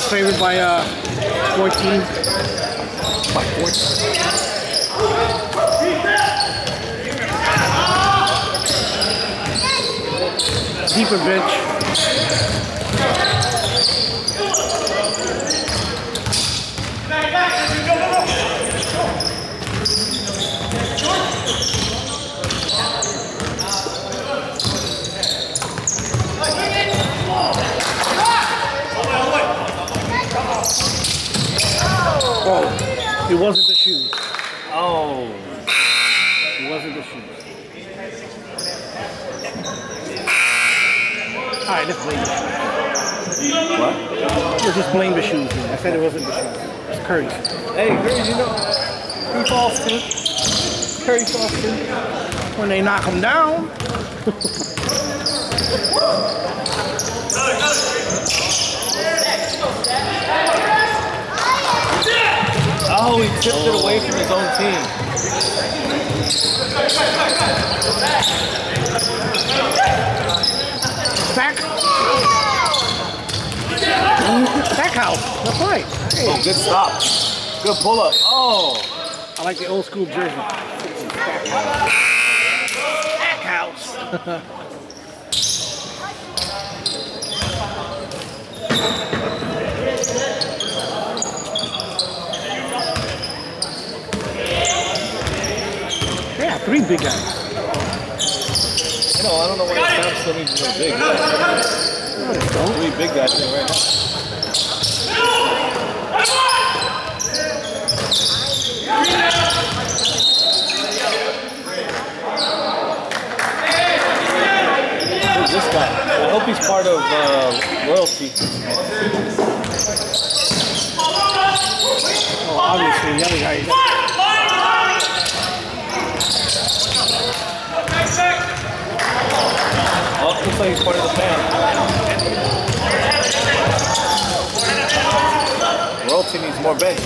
favored by 14. By 14. Deeper bench. Oh, it wasn't the shoes. Oh. It wasn't the shoes. Alright, let's blame it. What? We'll just blame the shoes. Man. I said it wasn't the shoes. It's Curry. Hey, Curry, you know, he falls too. Curry falls too. When they knock him down. Oh, he tipped it away from his own team. Stackhouse. That's right. Hey. Oh, good stop. Good pull up. Oh. I like the old school jersey. Stackhouse. Yeah, 3 big guys. No, I don't know why Sam still needs to be big. No, they don't. 3 big guys in right now. Who's this guy? I hope he's part of royalty. Oh, obviously, the other guy. Oh, looks like he's part of the fan. Royalty needs more bench.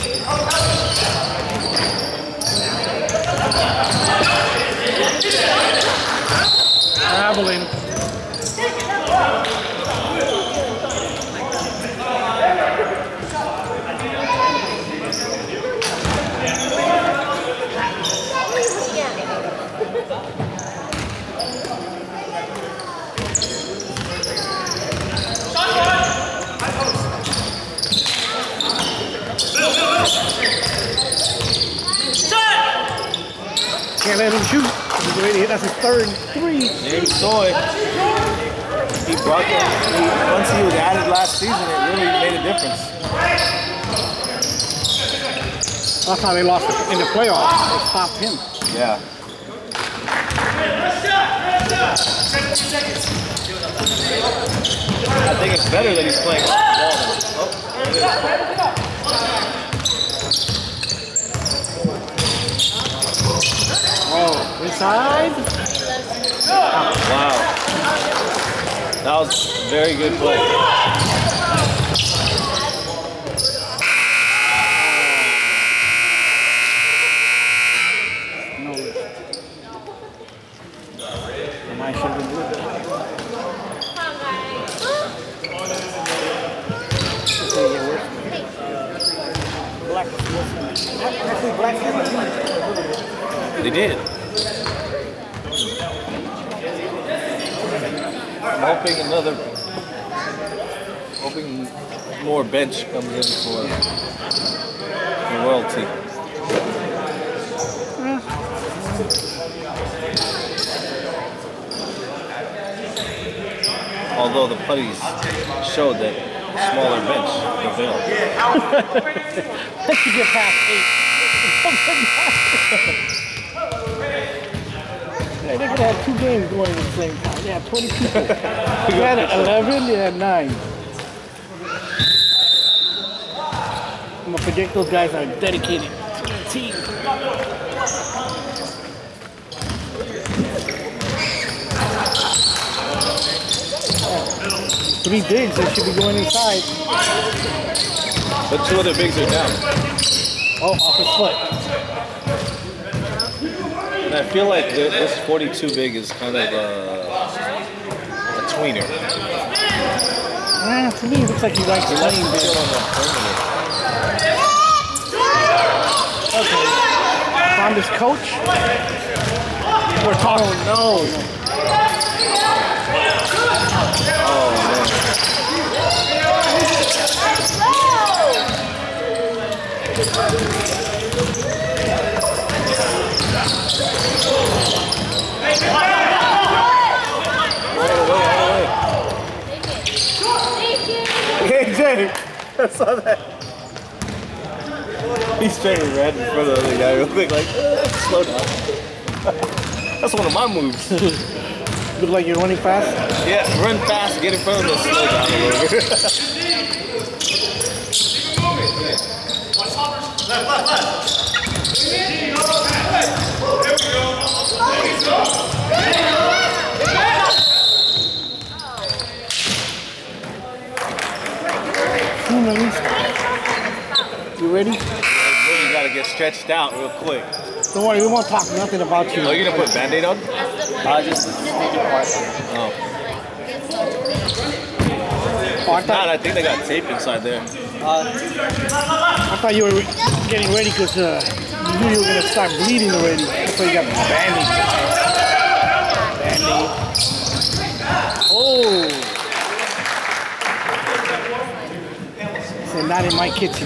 Traveling. Can't let him shoot. He's ready to hit. That's his 3rd 3. James Soy. He brought them. Once he was added last season, it really made a difference. That's how they lost in the playoffs. They stopped him. Yeah. I think it's better that he's playing off the ball now. Oh, there it is. Oh, inside. Wow. That was very good play. No risk. I should have been good. They did. I'm hoping more bench comes in for royalty. Although the putties showed that smaller bench prevailed. Let's get past 8. They could have 2 games going at the same time. They have 20 people. We had 11, they had 9. I'm going to predict those guys are dedicated to the team. 3 bigs, they should be going inside. But 2 of the bigs are down. Oh, off his foot. And I feel like this 42 big is kind of a tweener. To me, it looks like he likes playing big. Okay. From this coach, we're talking. Oh, no. Oh, man. Hey, Jay, I saw that. He's straight red in front of the other guy real quick, like, slow down. That's one of my moves. Look like you're running fast? Yeah, run fast, get in front of them, slow down a little bit. You ready? You gotta get stretched out real quick. Don't worry, we won't talk nothing about you. Oh, you're gonna put Band-Aid on? Just the part. Oh. I think they got tape inside there. I thought you were getting ready because you knew you were going to start bleeding already. That's why you got Band-Aid. Band-Aid. Oh! So not in my kitchen.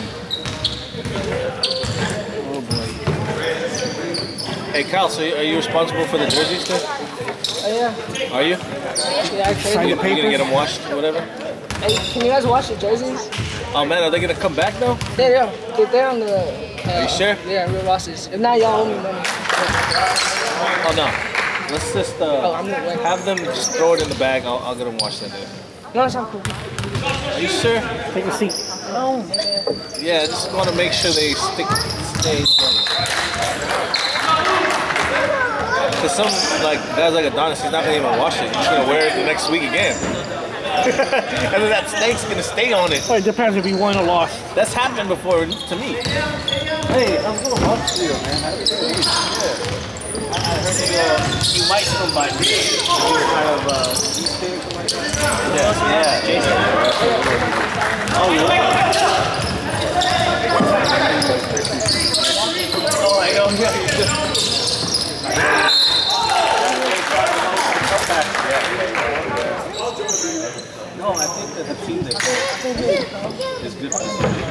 Oh boy. Hey Kyle, so are you responsible for the jerseys too? Yeah. Are you? Yeah, Sign You the gonna get them washed or whatever? Hey, can you guys wash the jerseys? Oh man, are they gonna come back though? Yeah. They're on the... Are you sure? Yeah, real Rosses. If not, y'all owe me money. Oh no. Let's just I'm gonna wait. have them just throw it in the bag. I'll get them washed in there. No, it's not cool. Are you sure? Take a seat. No. Yeah, I just want to make sure they stay steady. Cause some like guys like Adonis, he's not gonna even wash it. He's just gonna wear it the next week again. And then that snake's gonna stay on it. Well, it depends if you won or lost. That's happened before to me. Hey, I'm gonna watch you, man. I heard you might come by me. Kind of yeah. Jason. Oh yeah. Oh, I know. No, I think that the team that is good for them.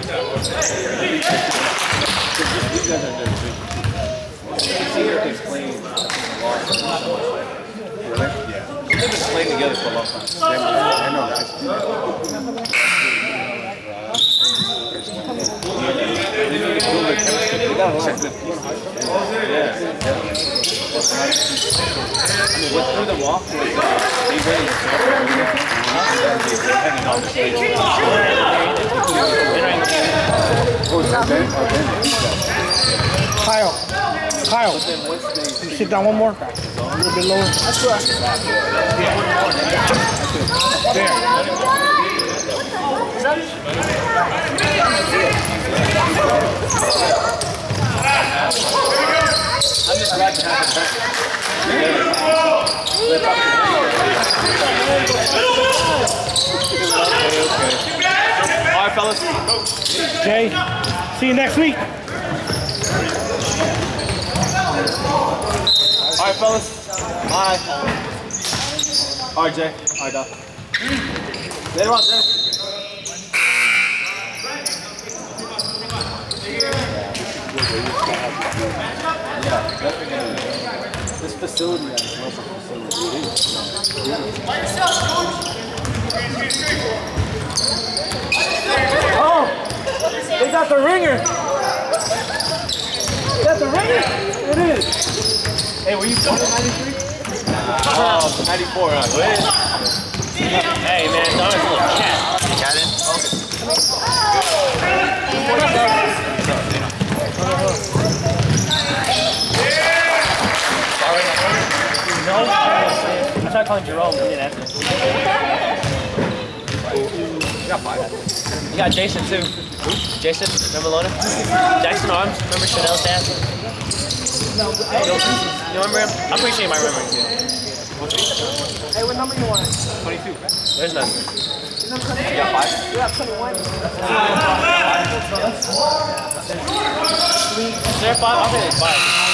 You guys are there too. Here is playing Really? Yeah. They've been playing together for a long time. I know that. They need to build their chemistry. They got a lot of good pieces. Yeah. What threw them off was they really depending on the stage. Kyle, can you sit down one more? A little bit lower. That's what There. I'm just glad to have the best. All right, fellas. Jay, see you next week. All right, fellas. Bye. All right, Jay. All right, Doc. Later on, Jay. Yeah, definitely. This facility has lots of facilities. Oh, they got the ringer. They got the ringer? It is. Hey, were you born in 93? 94, huh? Hey man, Don's a little cat. Cat in? No, I tried calling Jerome, he didn't answer. You got 5. You got Jason too. Jason, remember Lona? Jackson Arms, remember Chanel's dad? You remember him? I'm pretty sure you might remember him. Hey, what number you want? 22. There's nothing. You got 5? You got 21. Is there 5? I'll say it's 5.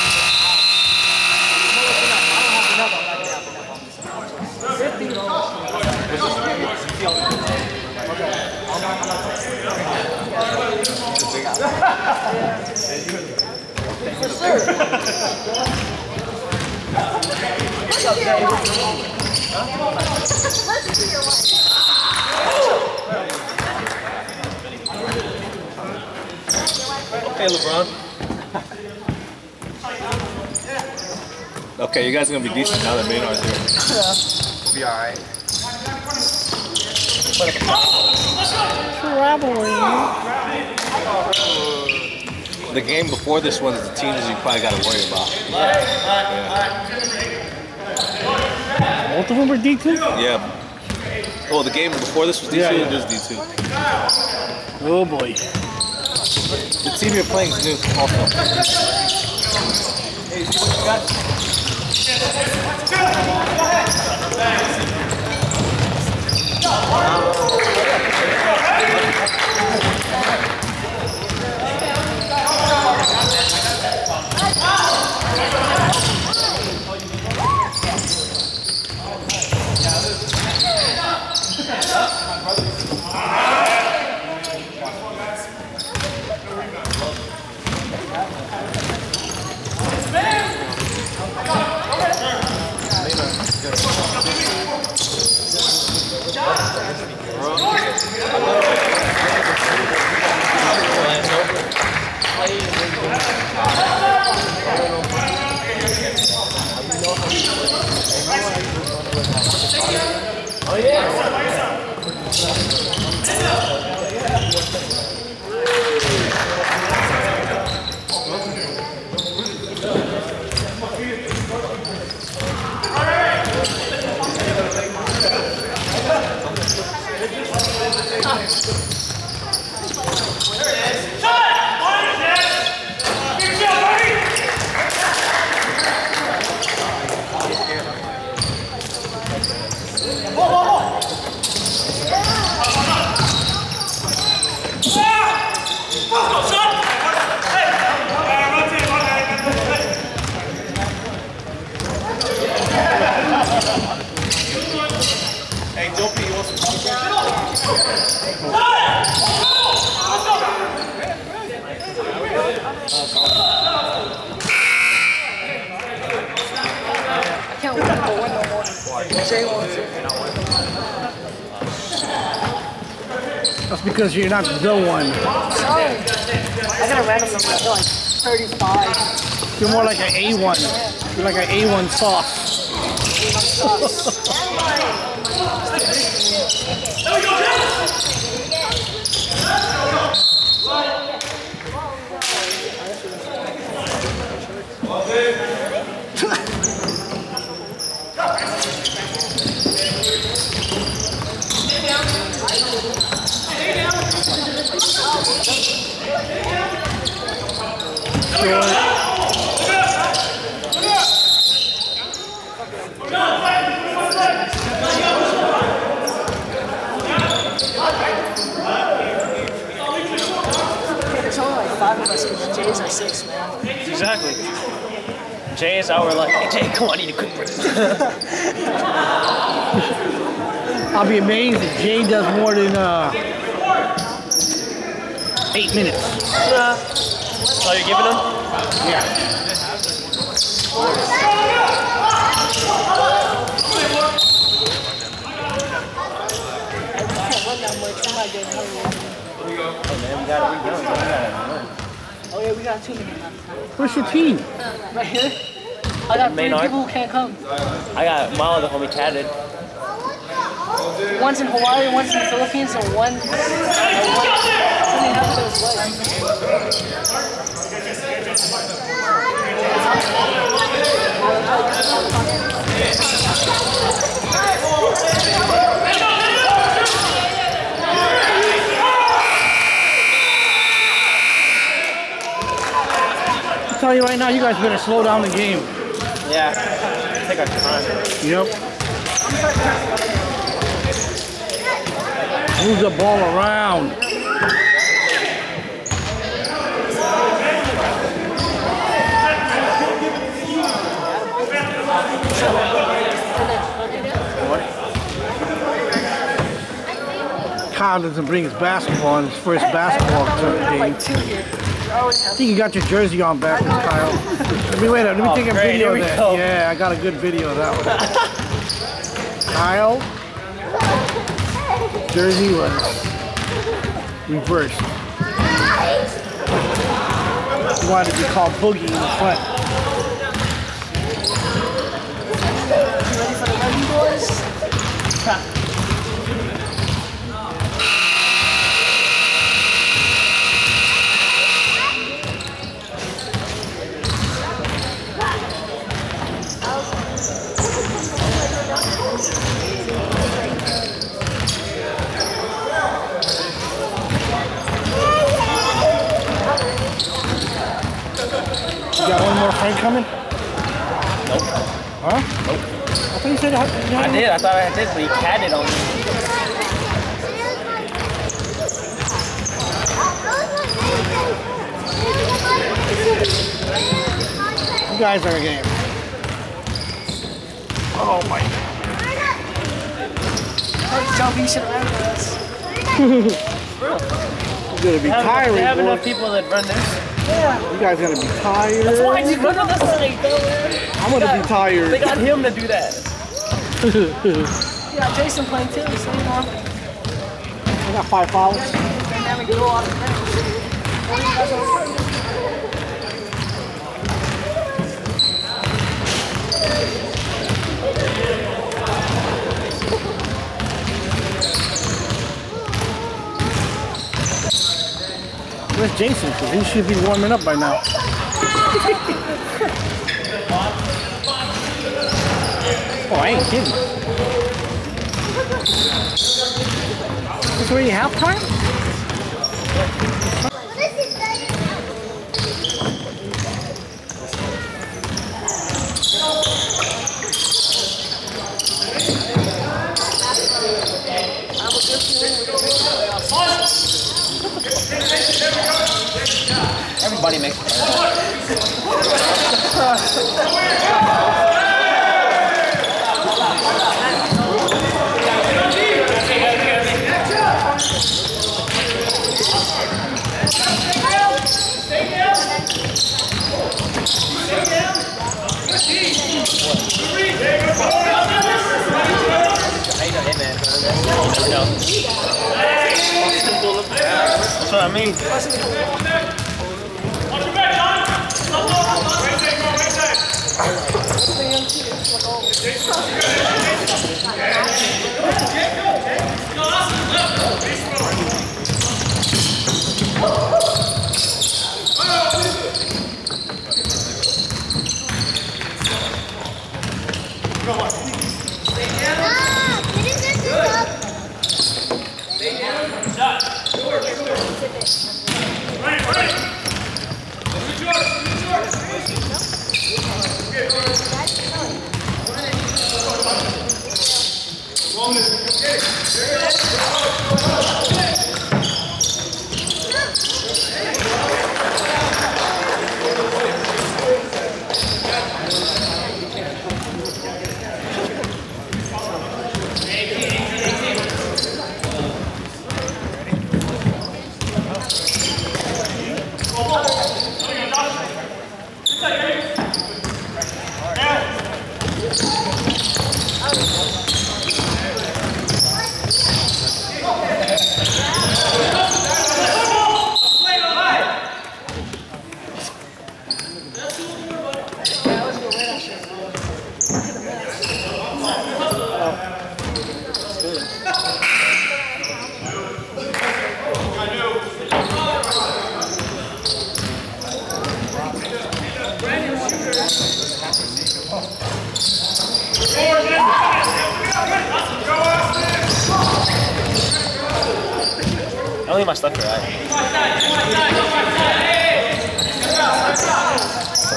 For sure. What's up, Dave? Okay, LeBron. Okay, you guys are gonna be decent now that Maynard's here. Yeah. We'll be alright. The game before this one is the teams you probably got to worry about. Yeah. Both of them were D2? Yeah. Oh, the game before this was D2? Yeah, yeah. It is D2. Oh boy. The team you're playing is new also. I can't win number 1 no more. Jay wants it. That's because you're not the one. Sorry. I got a random number. I feel like 35. You're more like an A1. You're like an A1 sauce. There's only like 5 of us because Jay's like 6, man. Exactly. Jay is our like, hey Jay, come on, I need a quick break. I'll be amazed if Jay does more than 8 minutes. That's all you're giving him? Yeah. Oh yeah, we got 2 minutes. Where's your team? Right here. I got 3 Maynard. people who can't come. I got my other homie tatted. One's in Hawaii, one's in the Philippines, and one only half of those That's how telling you right now, you guys better slow down the game. Yeah. Take our time. Yep. Move the ball around. Kyle doesn't bring his basketball on his first basketball game. I think you got your jersey on backwards, Kyle. Let me take a video of that. Go. Yeah, I got a good video of that one. Kyle, jersey was reversed. He wanted to be called Boogie in the front. You ready for the rugby boys? You got one more friend coming? Nope. Huh? Nope. I thought you said I did. I thought I did, but he had it on me. You guys are a game. Oh my. Jumping shit around us. You're gonna be tired. They have enough people that run this. Yeah. You guys are gonna be tired. That's why you run on the side, though, man. I'm gonna be tired. They got him to do that. Yeah, Jason playing too, so you know. I got 5 fouls. And then we go off the bench. Where's Jason? Because he should be warming up by now. Oh, I ain't kidding. It's already halftime? Everybody makes it. That's what I mean. I don't leave my stuff here, right?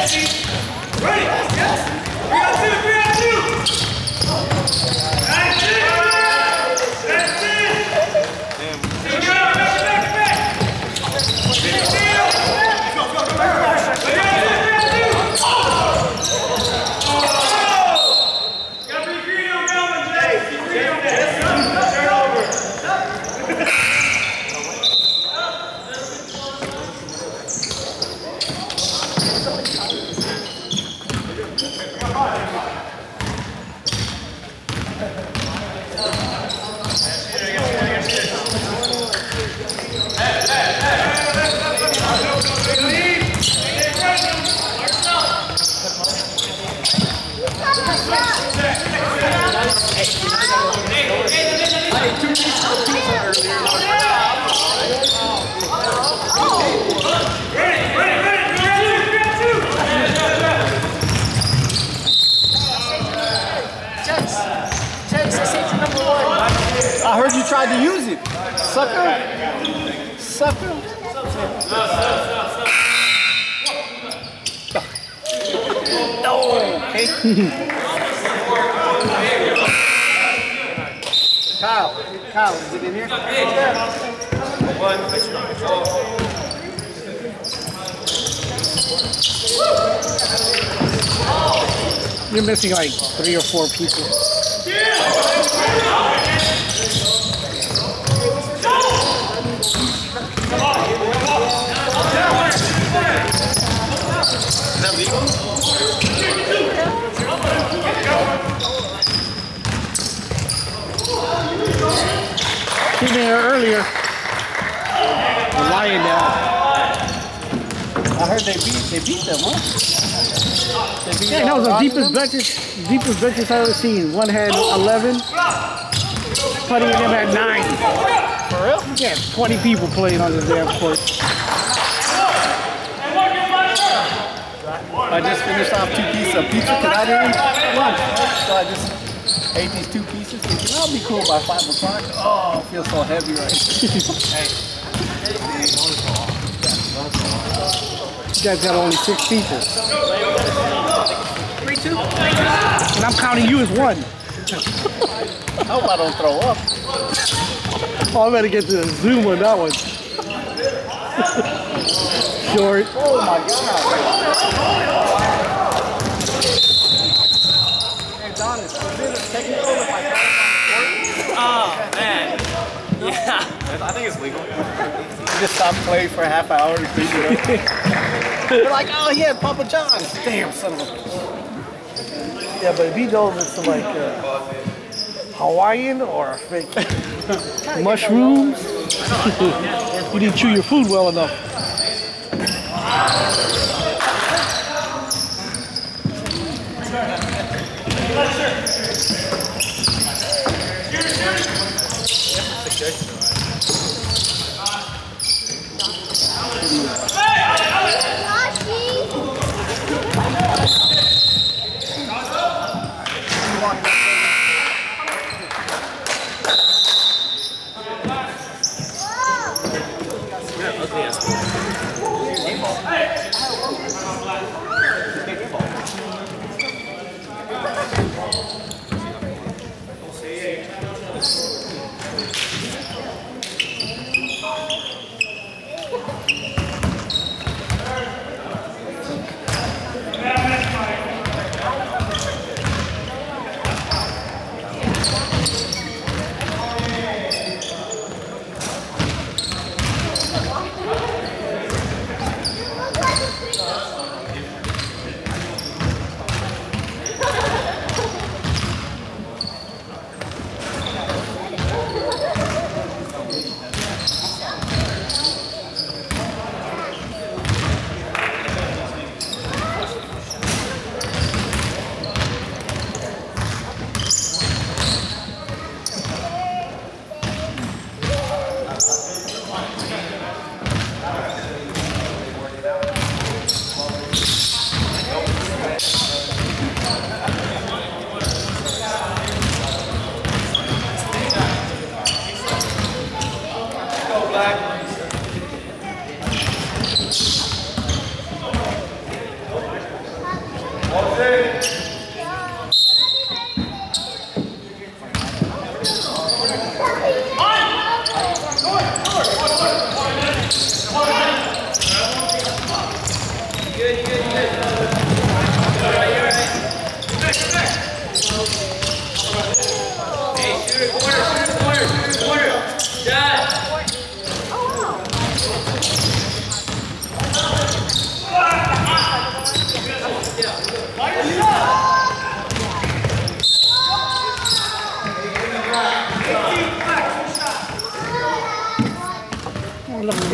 I heard you tried to use it. Sucker. Sucker. No. Okay. Kyle, is it in here? You're missing like 3 or 4 people. Is that legal? Came in here earlier. They're lying now. I heard they beat them, huh? They beat Yeah, that was the deepest benches I've ever seen. One had 11. Putty and them had 9. For real? Yeah, 20 people playing on the damn court. I just finished off 2 pieces of pizza because I didn't eat lunch. So I just ate these 2 pieces thinking I'll be cool by 5 o'clock. Oh, I feel so heavy right now. You guys got only 6 people. 3-2. And I'm counting you as 1. I hope I don't throw up. Oh, I better get to the Zoom on that one. Short. Oh my God. Hey, Donis, is it technical if I pass on Oh, man. Yeah. I think it's legal. the court? You just stop playing for a half hour and clean it up. They're like, oh yeah, Papa John's. Damn, son of a... Yeah, but if he knows it's like Hawaiian or fake mushrooms, you didn't chew your food well enough.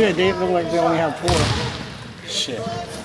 Yeah, they look like they only have 4. Shit.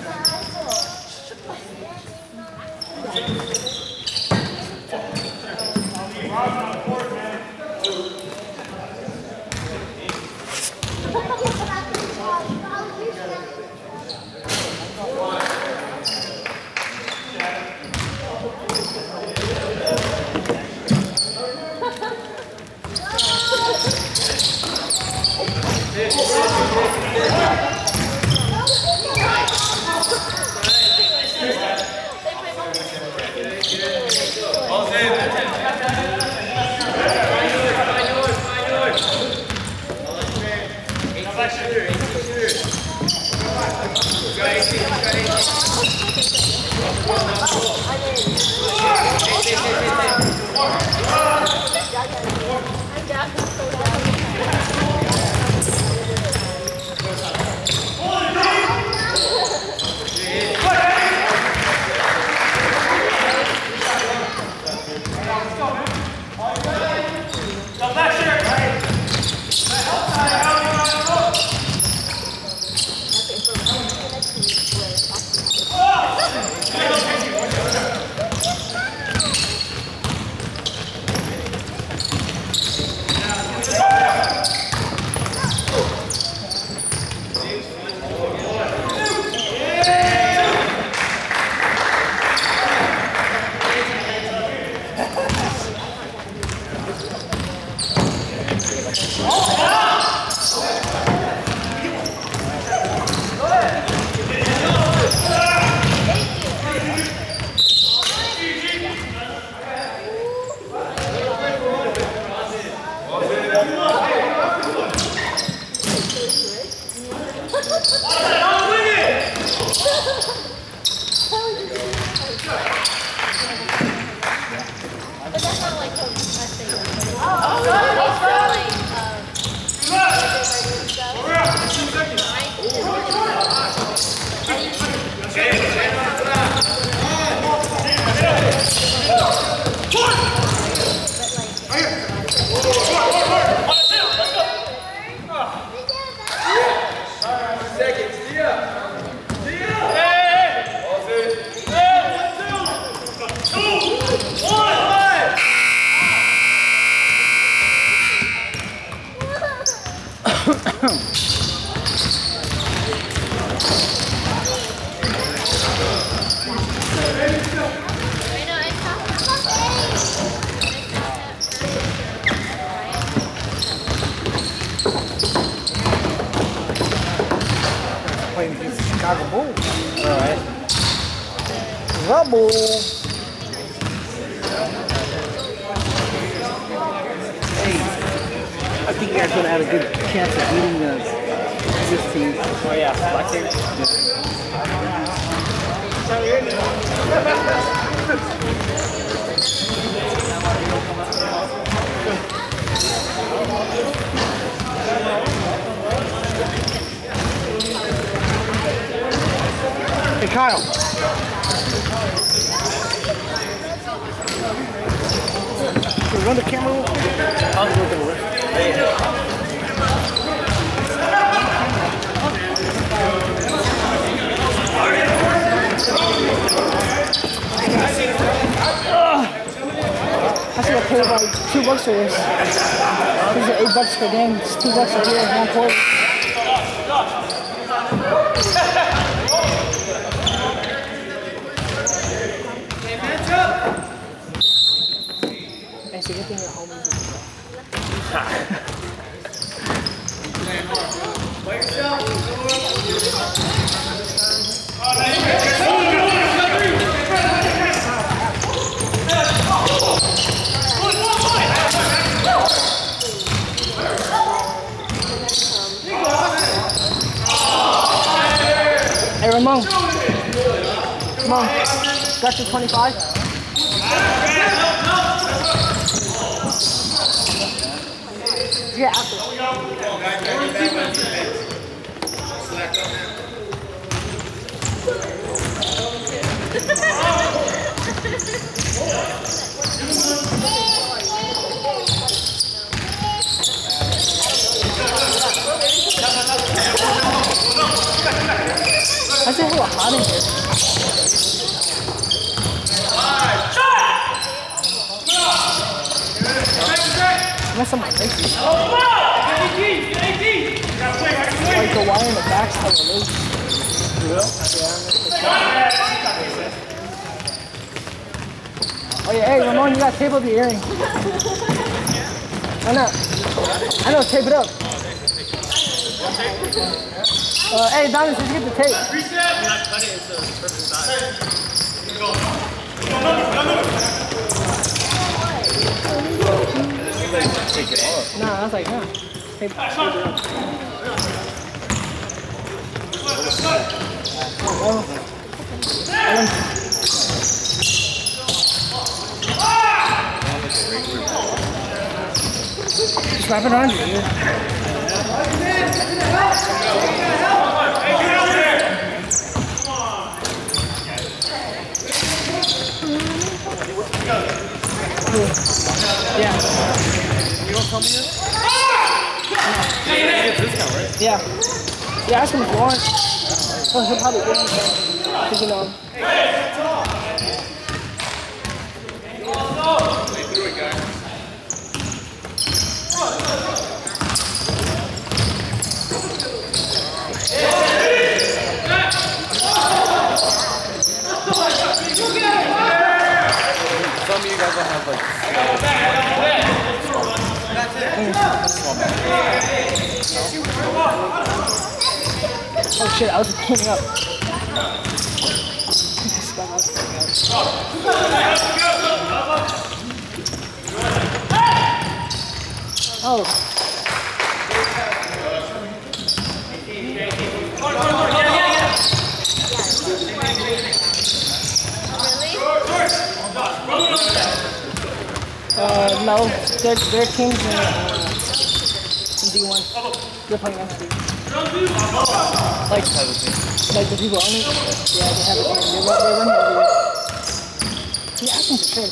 Playing against the Chicago Bulls. Alright. Rubble. Hey, I think you guys gonna have a good chance of beating this team. Oh yeah, black team. Hey Kyle. Can we run the camera real quick? I'll go to the rest. I should have paid like $2 for this. These are $8 per game. It's $2 a year, 1 quarter. It's a good thing you're home. Hey Ramon, come on, got your 25? Yeah, after. I say hella hot in here. Mess up my face. Like the wire in the back's hella loose. Oh yeah, hey Ramon, you gotta tape up your earring. Why not? I know, tape it up. Hey, Donis, did you get the tape? Nah, I was like, nah. Tape it up. Just wrap it around you, dude. Yeah. You don't tell me yet? Yeah. Yeah, ask him if you want. Oh, he'll probably get you. Because you know. Some of you guys don't have like Oh shit, I was cleaning up. Oh. No, their teams in D1. They're playing next week. Like the people only. Yeah, they have a team. They run every week. Yeah, I think for sure.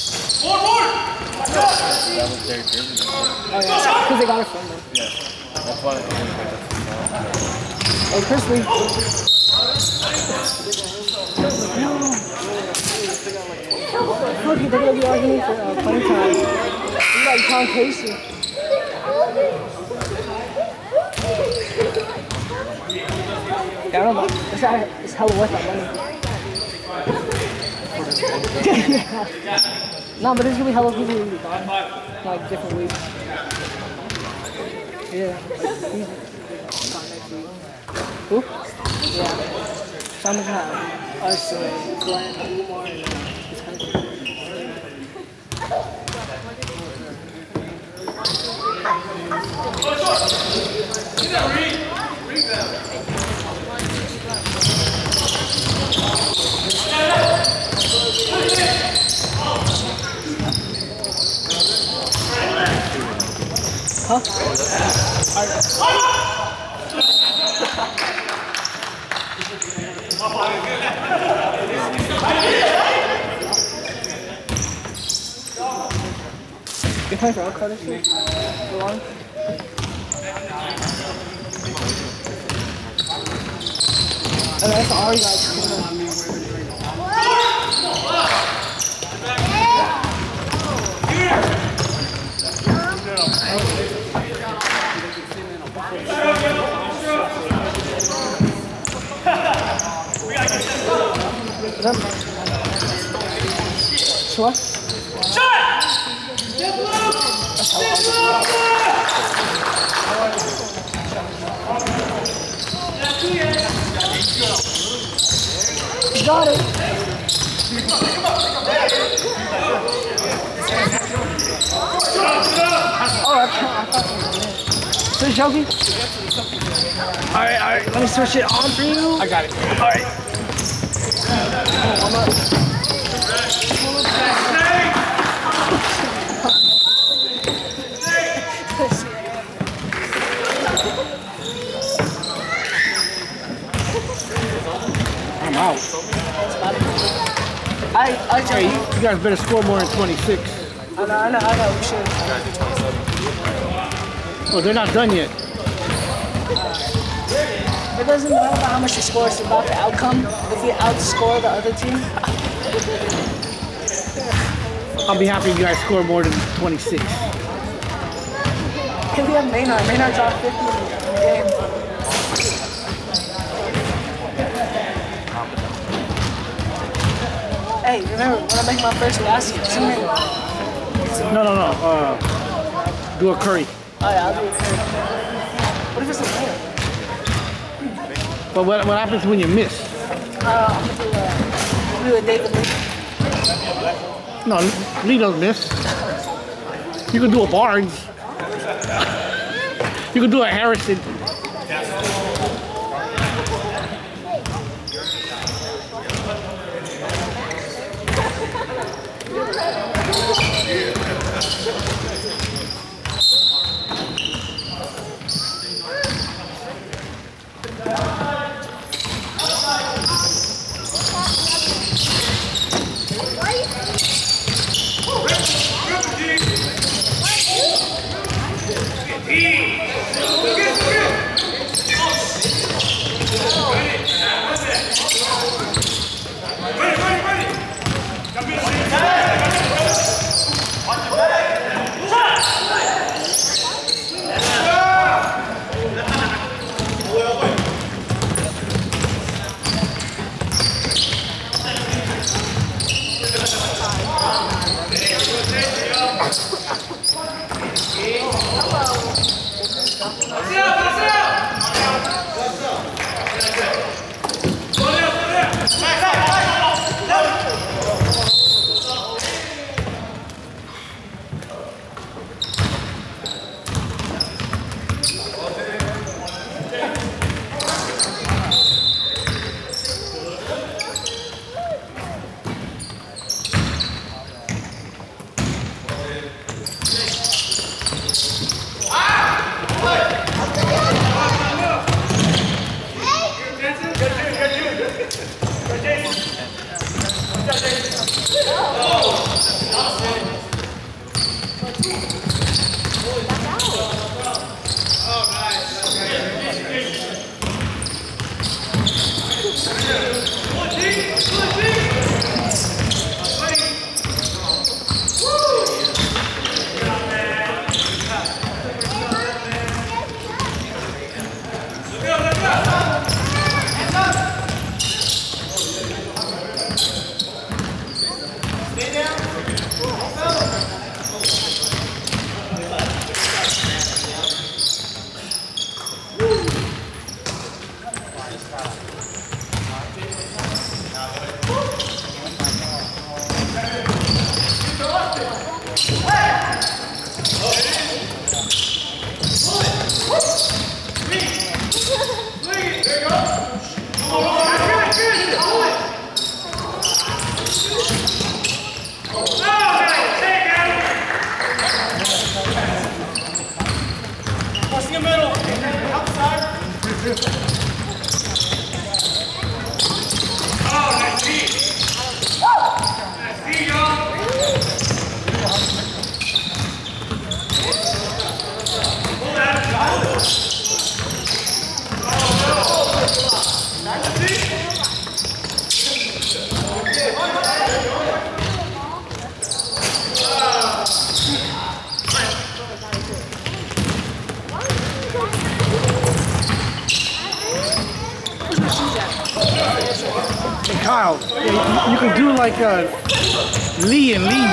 that was their jersey. Oh yeah, because they got it from them. Yeah, that's why I think that's Hey, Chris Lee. Look, they're gonna be arguing for playing time. You like Tom Casey. Yeah, I don't know. It's hella worth that money. No, but there's gonna be hella people who be gone. Like different weeks. Yeah. He's gone next week. Who? Yeah. So I'm gonna have us, Glenn, Umar, and this country. Huh? You're playing for Elkhart this year? For long? And that's all you guys. What? Got it. Oh, I thought Switch Jogi? Alright, let me switch it on for you. I got it. Alright. Warm up. I'm out. Hey, you guys better score more than 26. I know, we should. Oh, they're not done yet. It doesn't matter about how much you score, it's about the outcome. If you outscore the other team. I'll be happy if you guys score more than 26. Can we have Maynard? Maynard dropped 50 in the game. Hey, remember, when I make my first basket, No. Do a Curry. Oh yeah, I'll do it. What if it's a player? But what happens when you miss? I'm gonna do a David Lee. No, Lee doesn't miss. You can do a Barnes. You can do a Harrison. Kyle, you can do like Lee and Lee.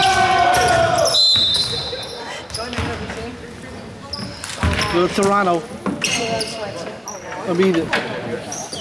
Go to Toronto. I mean,